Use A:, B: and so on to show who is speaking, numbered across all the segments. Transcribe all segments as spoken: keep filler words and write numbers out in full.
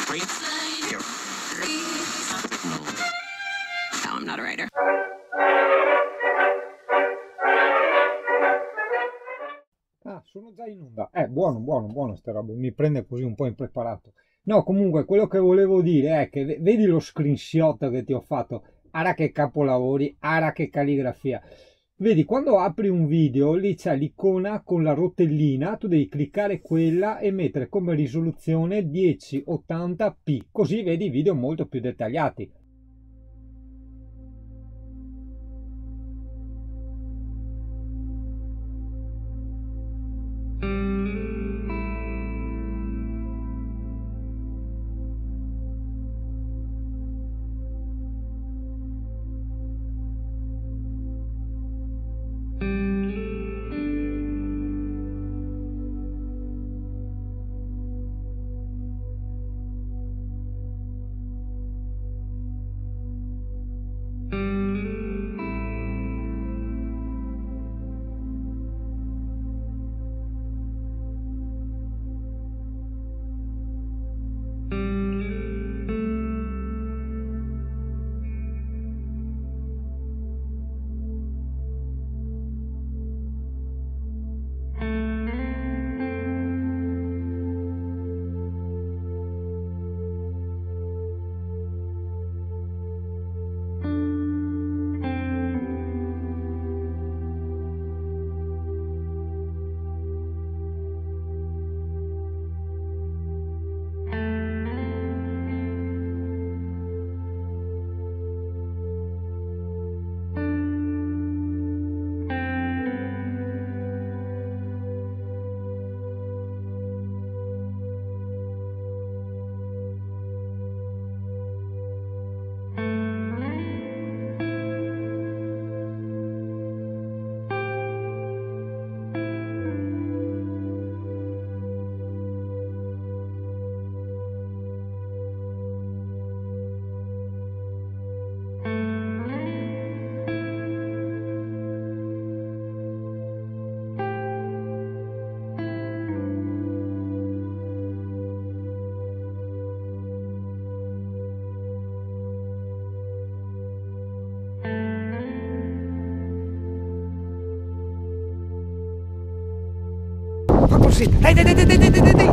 A: No, I'm not a writer.
B: Ah, sono già in onda. Eh, buono, buono, buono sta roba. Mi prende così un po' impreparato. No, comunque, quello che volevo dire è che ve- vedi lo screenshot che ti ho fatto. Ara che capolavori, ara che calligrafia. Vedi, quando apri un video, lì c'è l'icona con la rotellina, tu devi cliccare quella e mettere come risoluzione dieci ottanta p, così vedi i video molto più dettagliati. Fa così, dai dai dai dai dai dai dai.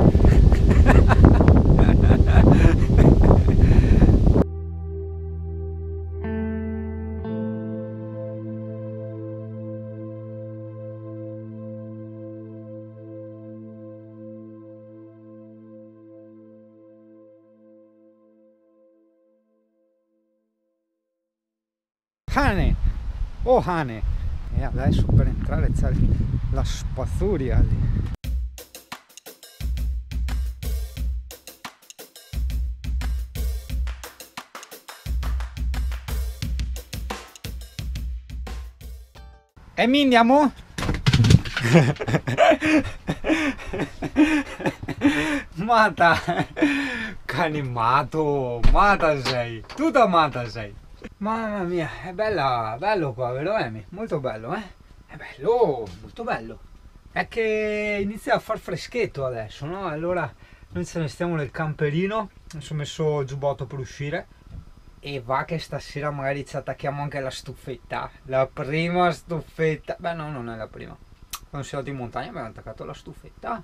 B: Hane, oh Hane, e adesso per entrare c'è la spazzuria lì. E mi andiamo? Mata, canimato, mata sei, tutta mata sei. Mamma mia, è bella, bello qua, vero Emi? Molto bello, eh? È bello, molto bello. È che inizia a far freschetto adesso, no? Allora noi ce ne stiamo nel camperino, mi sono messo il giubbotto per uscire e va che stasera magari ci attacchiamo anche alla stufetta. La prima stufetta, beh no, non è la prima. Quando siamo andati in montagna abbiamo attaccato la stufetta.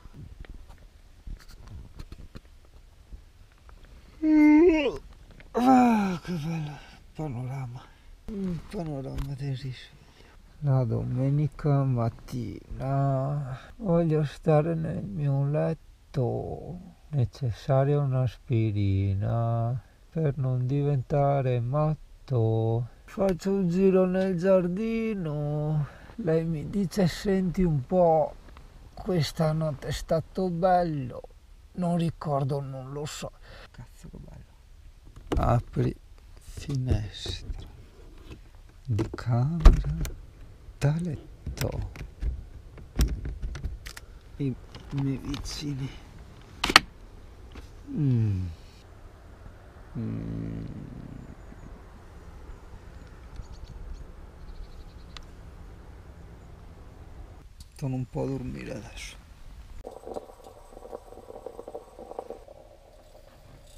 B: Ah, che bello panorama, un panorama del risveglio. La domenica mattina voglio stare nel mio letto, necessaria un'aspirina per non diventare matto. Faccio un giro nel giardino, lei mi dice senti un po', questa notte è stato bello, non ricordo, non lo so. Cazzo che bello. Apri finestra di camera da letto, i miei vicini. Mm. Mm. Sono un po' a dormire adesso.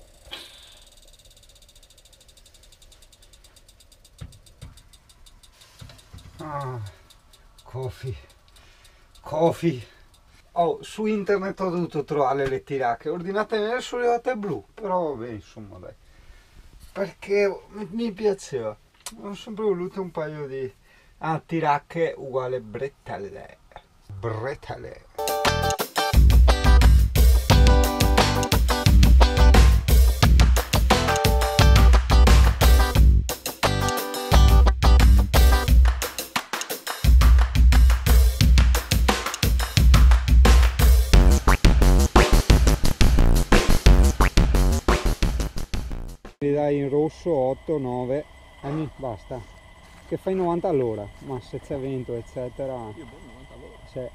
B: Ah, coffee. Coffee. Oh, su internet ho dovuto trovare le tiracche, ordinate nere sono arrivate blu, però vabbè, insomma, dai. Perché mi, mi piaceva. Ho sempre voluto un paio di... Ah, tiracche uguale bretelle. Bretelle. Li dai in rosso otto, nove, eh, basta, che fai novanta all'ora, ma se c'è vento eccetera. Io buon novanta all'ora. C'è.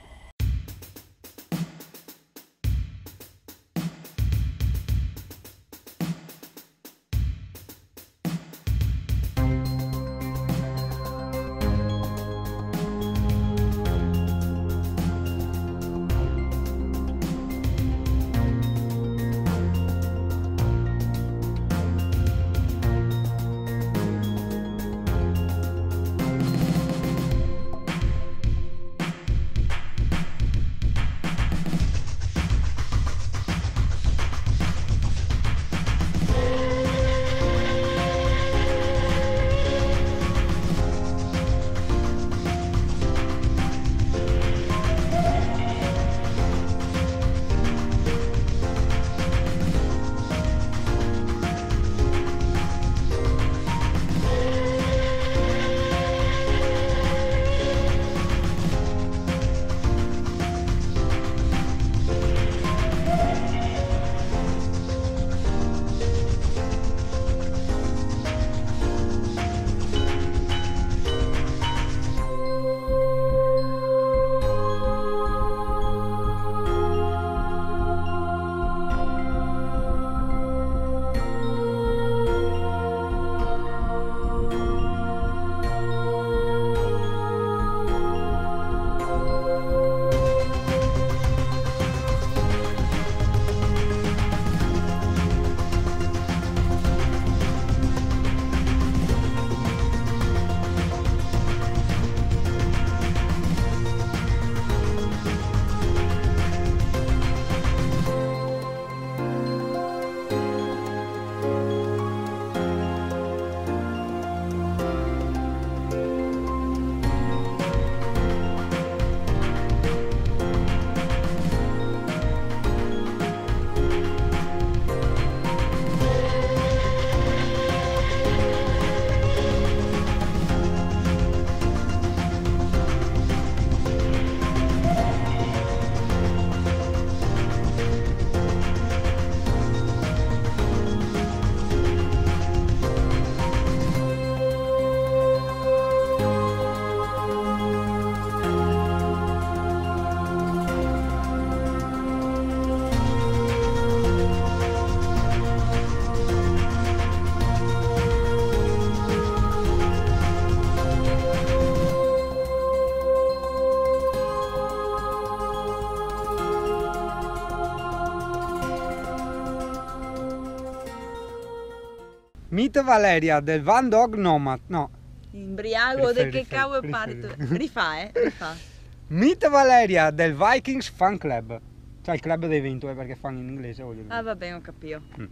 B: Meet Valeria del Van Dog Nomad, no.
C: Imbriago di che cavolo parli tu? Rifà, eh? Rifà.
B: Meet Valeria del Vikings Fan Club. Cioè il club dei vento, eh, perché fanno in inglese, voglio dire.
C: Ah, va bene, ho capito.
B: Mm.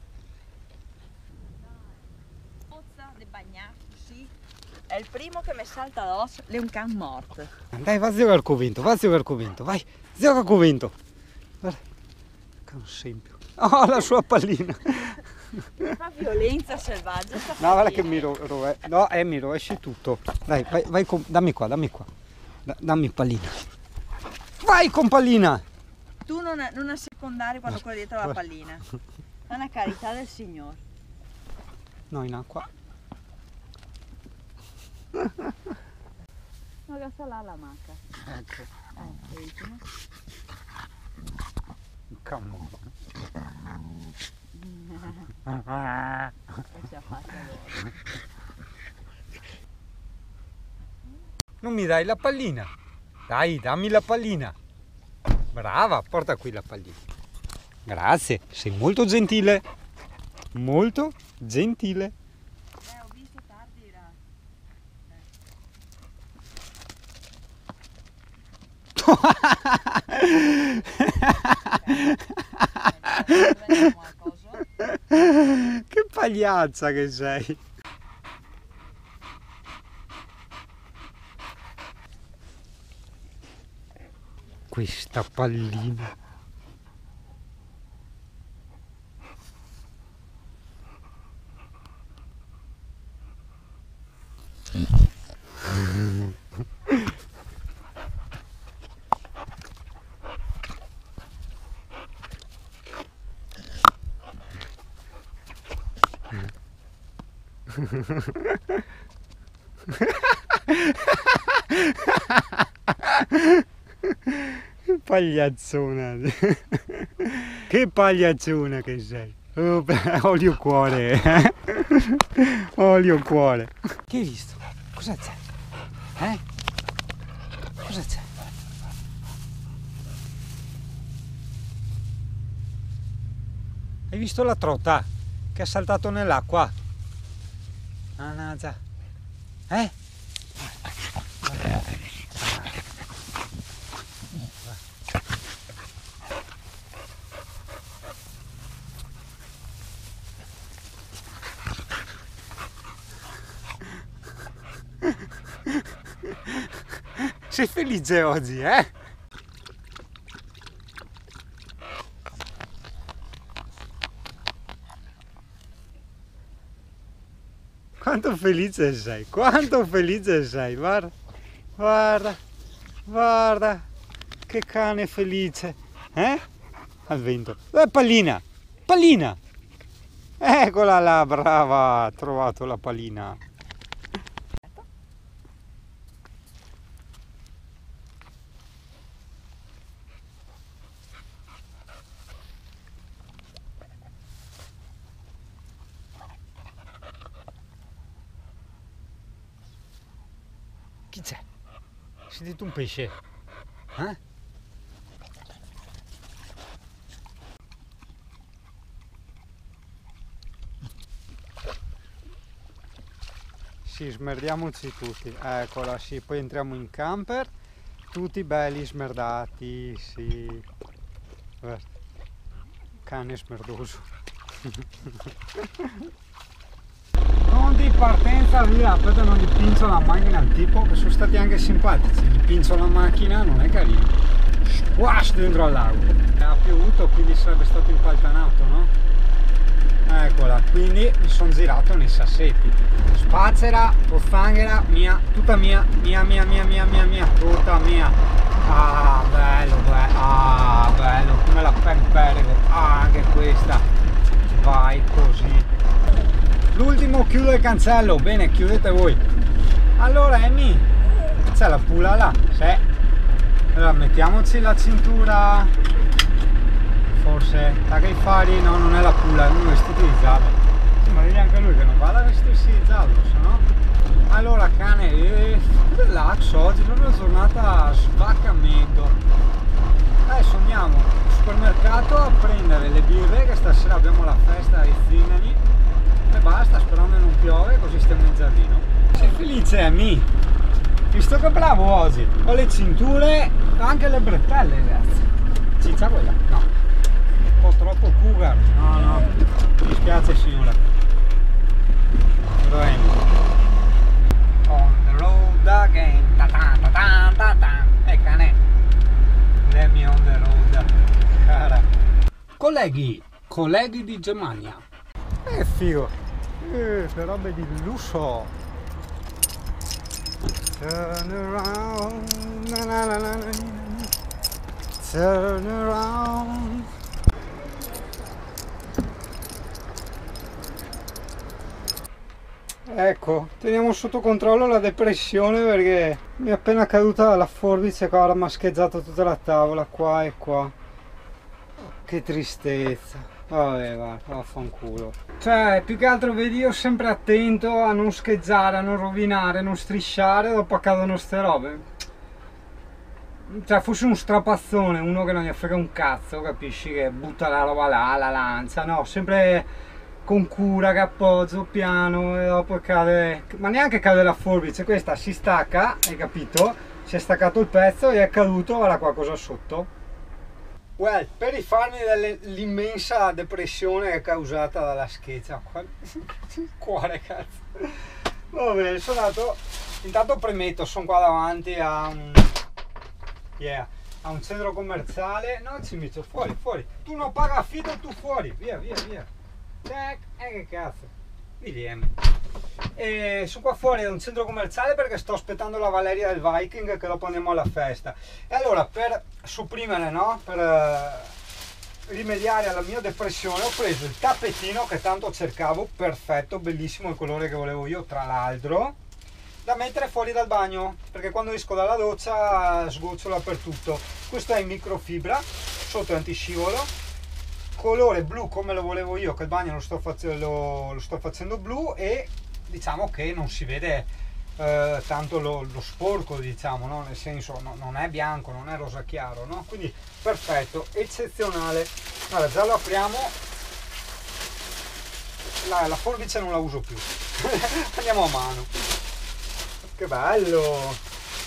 C: De bagnarsi. È il primo che mi salta addosso, è un can morto.
B: Dai, va a giocare al convinto, va a giocare al convinto, vai, gioca al convinto. Guarda, che un scempio. Oh, la sua pallina.
C: Fa violenza selvaggia.
B: No, guarda che mi ro, ro no, eh, mi rovesci tutto. Dai, vai, vai con, dammi qua, dammi qua. Da, dammi pallina. Vai con pallina.
C: Tu non, non assecondare quando quello dietro la pallina. È una carità del Signore.
B: No, in acqua.
C: Ma questa là la macca.
B: Ecco.
C: Eh, vedi, no?
B: Come non mi dai la pallina? Dai, dammi la pallina. Brava, porta qui la pallina. Grazie, sei molto gentile. Molto gentile.
C: Eh, ho visto tardi era.
B: tutto. Che pagliazza che sei. Questa pallina. Che pagliazzona. Che pagliazzona che sei. Oh, beh, olio cuore, eh? Olio cuore. Che hai visto? Cosa c'è? Eh? Cosa c'è? Hai visto la trota che ha saltato nell'acqua? Mannaggia. Eh? Sei felice oggi, eh? Quanto felice sei, quanto felice sei, guarda, guarda, guarda, che cane felice, eh? Al vento. Eh, pallina, pallina, eccola là, brava, ha trovato la pallina. Chi c'è? Hai sentito un pesce? Eh? Sì, smerdiamoci tutti. Eccola, sì, poi entriamo in camper, tutti belli smerdati, sì. Guarda. Cane smerdoso. Di partenza via, aspetta, non gli pinzo la macchina al tipo, che sono stati anche simpatici, gli pinzo la macchina, non è carino, squash dentro al lago. Ha piovuto, quindi sarebbe stato impaltanato, no? Eccola, quindi mi sono girato nei sassetti, spazzera, pozzanghera, mia, tutta mia, mia, mia, mia, mia, mia, mia, tutta mia. Ah, bello, bello, ah, bello, come la Perperego, ah, anche questa, vai così. L'ultimo chiude il cancello, bene, chiudete voi. Allora Amy, c'è la pula là, sì. Allora mettiamoci la cintura, forse, taglia i fari, no, non è la pula, è un vestito di giallo. Sì, ma vedi anche lui che non va a vestirsi di giallo, se no. Allora cane, eh, relax oggi, proprio una giornata svaccamento. Adesso andiamo al supermercato a prendere le birre, che stasera abbiamo la festa ai Zingani. E basta, sperando che non piove, così stiamo in giardino. Sei felice, Amy? Visto che bravo oggi, ho le cinture, anche le bretelle, ragazzi. Ciccia quella? No. Un po' troppo cougar. No, no. Mi dispiace signora. Però Amy. On the road again. Ta ta ta ta ta ta. E cane. Let me on the road. Cara. Colleghi, colleghi di Germania. Eh figo. Eh, che robe di lusso. Turn around, na na na na na. Turn around. Ecco, teniamo sotto controllo la depressione perché mi è appena caduta la forbice qua, ha mascheggiato tutta la tavola qua e qua. Che tristezza. Vabbè, va, vaffanculo. Cioè, più che altro vedi, io sempre attento a non scheggiare, a non rovinare, a non strisciare, dopo accadono ste robe. Cioè, fossi un strapazzone, uno che non gli frega un cazzo, capisci? Che butta la roba là, la lancia, no, sempre con cura, che appoggio, piano, e dopo cade, ma neanche cade la forbice, questa si stacca, hai capito? si è staccato il pezzo e è caduto, guarda qua cosa sotto. Well, per rifarmi dell'immensa depressione che è causata dalla scheggia, il cuore cazzo. Va bene, sono andato, intanto premetto, sono qua davanti a un, yeah, a un centro commerciale, no ci metto fuori, fuori, tu non paga affitto, tu fuori, via, via, via, tac, e che cazzo, B D M. E sono qua fuori da un centro commerciale perché sto aspettando la Valeria del Viking, che dopo andiamo alla festa. E allora per supprimere, no, per uh, rimediare alla mia depressione ho preso il tappetino che tanto cercavo, perfetto, bellissimo, il colore che volevo io tra l'altro, da mettere fuori dal bagno perché quando esco dalla doccia sgocciola per tutto. Questo è in microfibra, sotto è antiscivolo, colore blu come lo volevo io, che il bagno lo sto, lo, lo sto facendo blu, e diciamo che non si vede eh, tanto lo, lo sporco, diciamo, no? Nel senso no, non è bianco, non è rosa chiaro, no? Quindi perfetto, eccezionale. Allora già lo apriamo, la, la forbice non la uso più. Andiamo a mano. Che bello,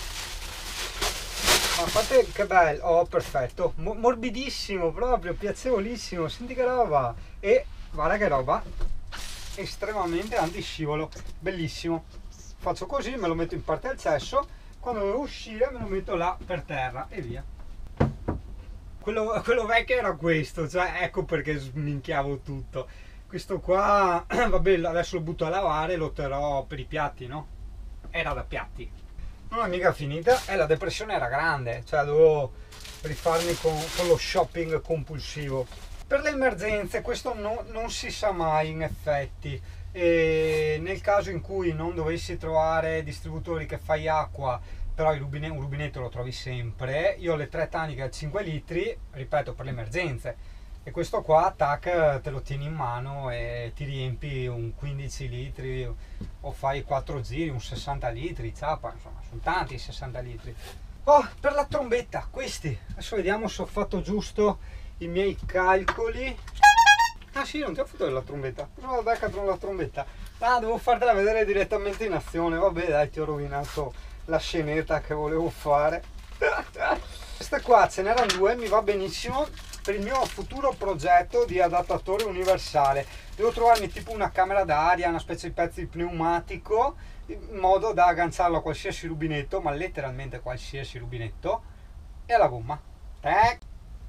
B: ma a parte che bello, oh perfetto, morbidissimo proprio, piacevolissimo, senti che roba, e guarda che roba, estremamente antiscivolo, bellissimo. Faccio così, me lo metto in parte al cesso, quando devo uscire me lo metto là per terra e via. Quello, quello vecchio era questo, cioè ecco perché sminchiavo tutto. Questo qua, vabbè, adesso lo butto a lavare, lo terrò per i piatti, no? Era da piatti. Non è mica finita, e la depressione era grande, cioè dovevo rifarmi con, con lo shopping compulsivo. Per le emergenze questo no, non si sa mai in effetti, e nel caso in cui non dovessi trovare distributori che fai acqua, però il rubine, un rubinetto lo trovi sempre, io ho le tre taniche a cinque litri, ripeto, per le emergenze, e questo qua tac te lo tieni in mano e ti riempi un quindici litri o fai quattro giri, un sessanta litri, ciapa, insomma sono tanti i sessanta litri. Oh, per la trombetta, questi, adesso vediamo se ho fatto giusto i miei calcoli. Ah sì, non ti ho fatto della trombetta, cosa vado a beccare la trombetta? Ah, devo fartela vedere direttamente in azione, vabbè dai, ti ho rovinato la scenetta che volevo fare. Queste qua ce n'erano due, mi va benissimo per il mio futuro progetto di adattatore universale. Devo trovarmi tipo una camera d'aria, una specie di pezzo di pneumatico, in modo da agganciarlo a qualsiasi rubinetto, ma letteralmente qualsiasi rubinetto, e alla gomma. Tac.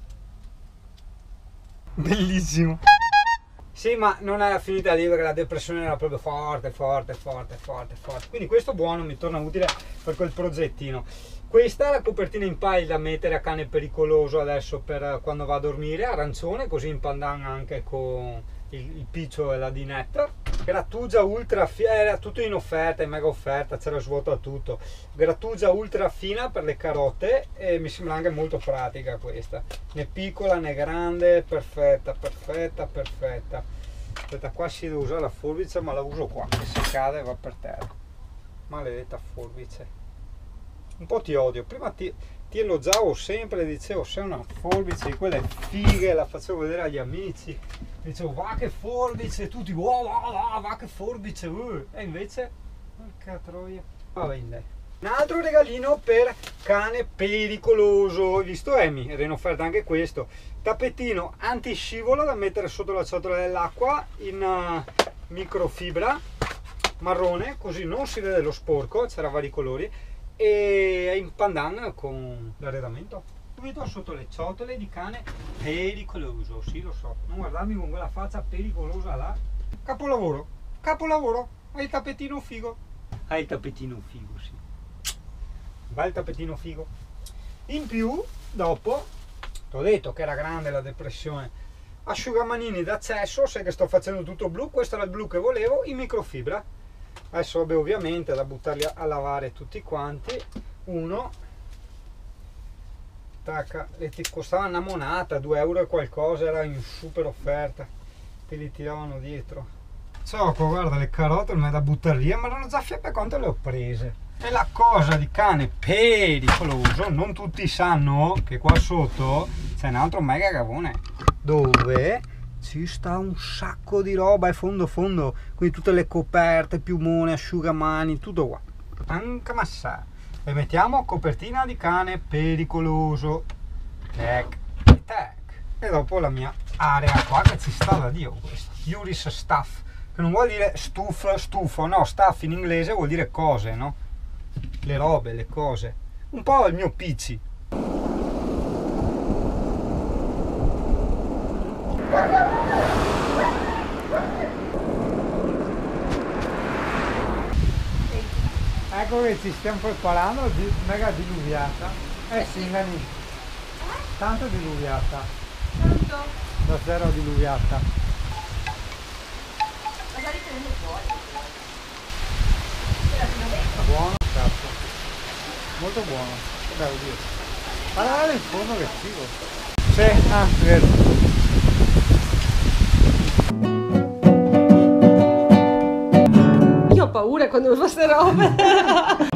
B: Bellissimo. Sì, ma non era finita lì perché la depressione era proprio forte, forte, forte, forte, forte. Quindi questo buono, mi torna utile per quel progettino. Questa è la copertina in pile da mettere a cane pericoloso adesso per quando va a dormire, arancione, così in pandan anche con il, il piccio e la dinetta. Grattugia ultra fina, era tutto in offerta, in mega offerta, c'era svuota tutto. Grattugia ultra fina per le carote, e mi sembra anche molto pratica questa. Né piccola né grande, perfetta, perfetta, perfetta. Aspetta, qua si deve usare la forbice, ma la uso qua, che se cade va per terra. Maledetta forbice. Un po' ti odio, prima ti, ti elogiavo sempre, dicevo sei una forbice di quelle fighe, la facevo vedere agli amici, dicevo va che forbice, tutti oh, va, va, va che forbice, uh. E invece, porca troia, va bene. Un altro regalino per cane pericoloso, visto Emi, era in offerta anche questo, tappetino antiscivolo da mettere sotto la ciotola dell'acqua in uh, microfibra marrone, così non si vede lo sporco, c'era vari colori, e in pandan con l'arredamento subito sotto le ciotole di cane pericoloso. Sì, lo so, non guardarmi con quella faccia pericolosa là. Capolavoro, capolavoro, hai il tappetino figo, hai il tappetino figo, sì, bel tappetino figo. In più dopo ti ho detto che era grande la depressione, asciugamanini d'accesso, sai che sto facendo tutto blu, questo era il blu che volevo, in microfibra. Adesso vabbè, ovviamente da buttarli a lavare tutti quanti. Uno tacca, le costava una monata, due euro e qualcosa, era in super offerta, te li tiravano dietro. Ciocco, guarda le carote non è da buttare via, ma erano già fiappe quanto le ho prese. E la cosa di cane pericoloso, non tutti sanno che qua sotto c'è un altro mega cavone dove ci sta un sacco di roba, è fondo fondo, quindi tutte le coperte, piumone, asciugamani, tutto qua. Anche massa. E mettiamo copertina di cane pericoloso. Tac, tac. E dopo la mia area qua, che ci sta da Dio questo. Yuri's stuff, che non vuol dire stuff, stufo, no, stuff in inglese vuol dire cose, no? Le robe, le cose. Un po' il mio P C. Ecco che ci stiamo preparando di mega diluviata. Eh sì, Nani. Tanto diluviata.
C: Tanto?
B: Da zero a diluviata.
C: Magari tenendo fuori.
B: Buono, cazzo. Molto buono. Devo dire. Guarda in fondo che figo. Sì, ah, vero.
D: Io ho paura quando mi fa ste robe.